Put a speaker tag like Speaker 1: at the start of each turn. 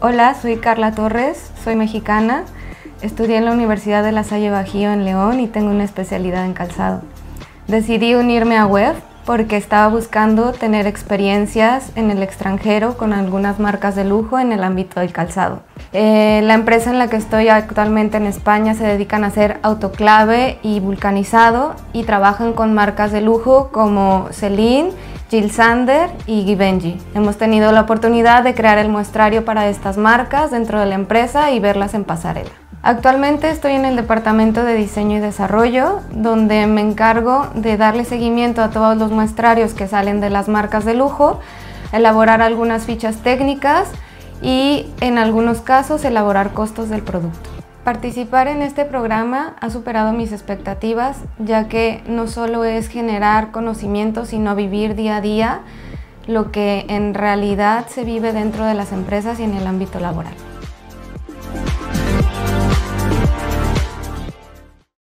Speaker 1: Hola, soy Carla Torres, soy mexicana, estudié en la Universidad de La Salle Bajío en León y tengo una especialidad en calzado. Decidí unirme a WEF porque estaba buscando tener experiencias en el extranjero con algunas marcas de lujo en el ámbito del calzado. La empresa en la que estoy actualmente en España se dedican a hacer autoclave y vulcanizado y trabajan con marcas de lujo como Celine, Jil Sander y Givenchy. Hemos tenido la oportunidad de crear el muestrario para estas marcas dentro de la empresa y verlas en pasarela. Actualmente estoy en el departamento de diseño y desarrollo, donde me encargo de darle seguimiento a todos los muestrarios que salen de las marcas de lujo, elaborar algunas fichas técnicas y en algunos casos elaborar costos del producto. Participar en este programa ha superado mis expectativas, ya que no solo es generar conocimiento, sino vivir día a día lo que en realidad se vive dentro de las empresas y en el ámbito laboral.